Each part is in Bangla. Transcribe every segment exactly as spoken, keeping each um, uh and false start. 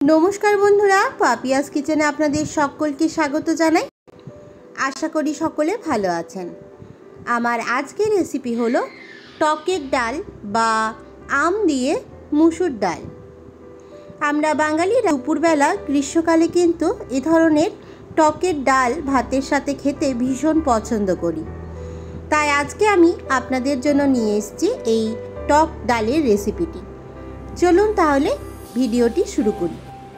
नमस्कार बंधुरा पापियास किचेने आपनादेर सकलके स्वागत जानाई। आशा करी सकले भालो आछेन। आमार आजकेर रेसिपि हलो टकेर डाल बा आम दिए मुसुर डाल। आमरा बांगालीरा दुपुरबेला ग्रीष्मकाले किन्तु ए धरनेर टकेर डाल भातेर साथे खेते भीषण पछंद करी। ताई आजके आमी आपनादेर जोन्नो निये एसेछि एई टक डालेर रेसिपिटी। चलुन ताहले भिडियोटी शुरू करी।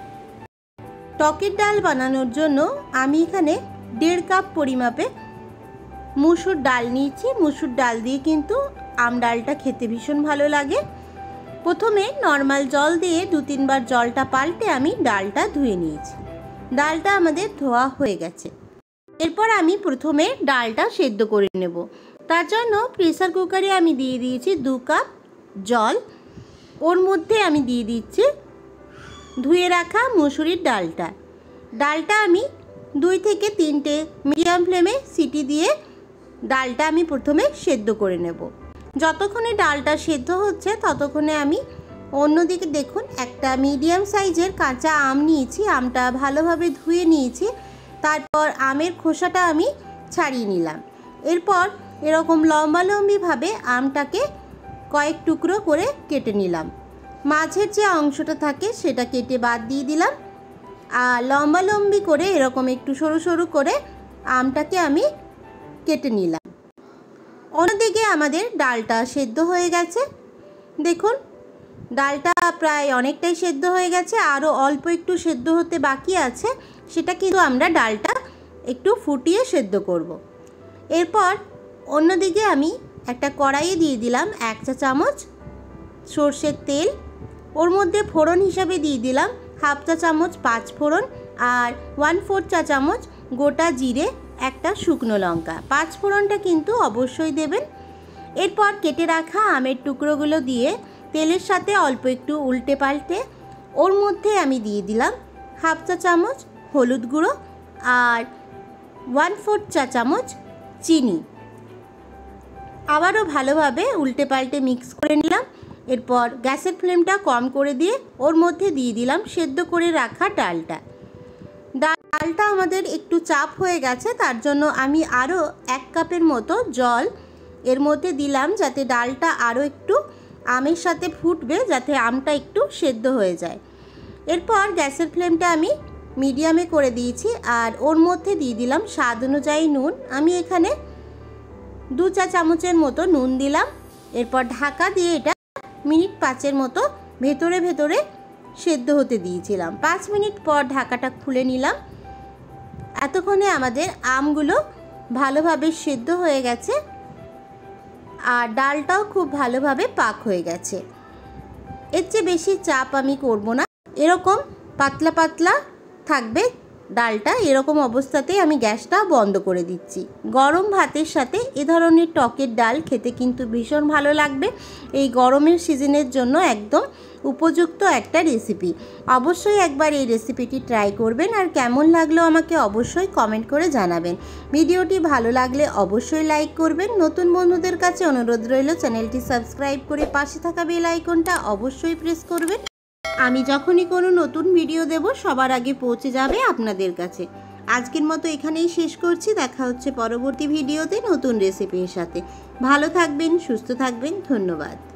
टकेर डाल बानानोर जोन्नो आमी एखाने देड़ कप परिमापे मुसुर डाल निয়েছি। मुसुर डाल दिए किन्तु आम डालटा खेते भीषण भालो लागे। प्रथमे नर्माल जल दिए दो तीन बार जलटा पाल्टे आमी डालटा धुए निয়েছি। डालटा आमादेर धोया हये गेছে। एरपर आमी प्रथमे डालटा सेদ্ধ करे नेब। तार जोन्नो प्रेसार कुकारे आमी दिए दिয়েছি दो कप जल। ओर मध्य आमी दिए दिচ্ছি धुए रखा मुसुरिर डालटा। डालटा आमी दुई थेके तीनटे मीडियाम फ्लेमे सीटी दिए डालटा आमी प्रथमे सेদ্ধ करे नेब। যতক্ষণে ডালটা সেদ্ধ হচ্ছে ততক্ষণে আমি অন্যদিকে দেখুন একটা মিডিয়াম সাইজের কাঁচা আম নিয়েছি। আমটা ভালোভাবে ধুয়ে নিয়েছি। তারপর আমের খোসাটা আমি ছাড়িয়ে নিলাম। এরপর এরকম লম্বা লম্বিভাবে আমটাকে কয়েক টুকরো করে কেটে নিলাম। মাঝের যে অংশটা থাকে সেটা কেটে বাদ দিয়ে দিলাম। আর লম্বা লম্বি করে এরকম একটু সরু সরু করে আমটাকে আমি কেটে নিলাম। অন্যদিকে আমাদের ডালটা সেদ্ধ হয়ে গেছে। দেখুন ডালটা প্রায় অনেকটাই সেদ্ধ হয়ে গেছে। আরও অল্প একটু সেদ্ধ হতে বাকি আছে। সেটা কিন্তু আমরা ডালটা একটু ফুটিয়ে সেদ্ধ করব। এরপর অন্যদিকে আমি একটা কড়াইয়ে দিয়ে দিলাম এক চা চামচ সরষের তেল। ওর মধ্যে ফোড়ন হিসাবে দিয়ে দিলাম হাফ চা চামচ পাঁচ ফোড়ন আর ওয়ান ফোর চা চামচ গোটা জিরে একটা শুকনো লঙ্কা। পাঁচ ফোড়নটা কিন্তু অবশ্যই দেবেন। এরপর কেটে রাখা আমের টুকরোগুলো দিয়ে তেলের সাথে অল্প একটু উল্টে পাল্টে ওর মধ্যে আমি দিয়ে দিলাম হাফ চা চামচ হলুদ গুঁড়ো আর ওয়ান ফোর চা চামচ চিনি। আবারও ভালোভাবে উল্টে পাল্টে মিক্স করে নিলাম। এরপর গ্যাসের ফ্লেমটা কম করে দিয়ে ওর মধ্যে দিয়ে দিলাম সেদ্ধ করে রাখা ডালটা। ডালটা আমাদের একটু চাপ হয়ে গেছে, তার জন্য আমি আরও এক কাপের মতো জল এর মধ্যে দিলাম যাতে ডালটা আরও একটু আমের সাথে ফুটবে, যাতে আমটা একটু সেদ্ধ হয়ে যায়। এরপর গ্যাসের ফ্লেমটা আমি মিডিয়ামে করে দিয়েছি আর ওর মধ্যে দিয়ে দিলাম স্বাদ অনুযায়ী নুন। আমি এখানে দু চা চামচের মতো নুন দিলাম। এরপর ঢাকা দিয়ে এটা মিনিট পাঁচের মতো ভেতরে ভেতরে সেদ্ধ হতে দিয়েছিলাম। পাঁচ মিনিট পর ঢাকাটা খুলে নিলাম। এতক্ষণে আমাদের আমগুলো ভালোভাবে সেদ্ধ হয়ে গেছে আর ডালটাও খুব ভালোভাবে পাক হয়ে গেছে। এর চেয়ে বেশি চাপ আমি করব না, এরকম পাতলা পাতলা থাকবে ডালটা। এরকম অবস্থাতেই আমি গ্যাসটা বন্ধ করে দিচ্ছি। গরম ভাতের সাথে এ ধরনের টকের ডাল খেতে কিন্তু ভীষণ ভালো লাগবে। এই গরমের সিজনের জন্য একদম উপযুক্ত একটা রেসিপি। অবশ্যই একবার এই রেসিপিটি ট্রাই করবেন আর কেমন লাগলো আমাকে অবশ্যই কমেন্ট করে জানাবেন। ভিডিওটি ভালো লাগলে অবশ্যই লাইক করবেন। নতুন বন্ধুদের কাছে অনুরোধ রইল চ্যানেলটি সাবস্ক্রাইব করে পাশে থাকা বেল আইকনটা অবশ্যই প্রেস করবেন। আমি যখনই কোনো নতুন ভিডিও দেব সবার আগে পৌঁছে যাবে আপনাদের কাছে। আজকের মতো এখানেই শেষ করছি। দেখা হচ্ছে পরবর্তী ভিডিওতে নতুন রেসিপির সাথে। ভালো থাকবেন, সুস্থ থাকবেন। ধন্যবাদ।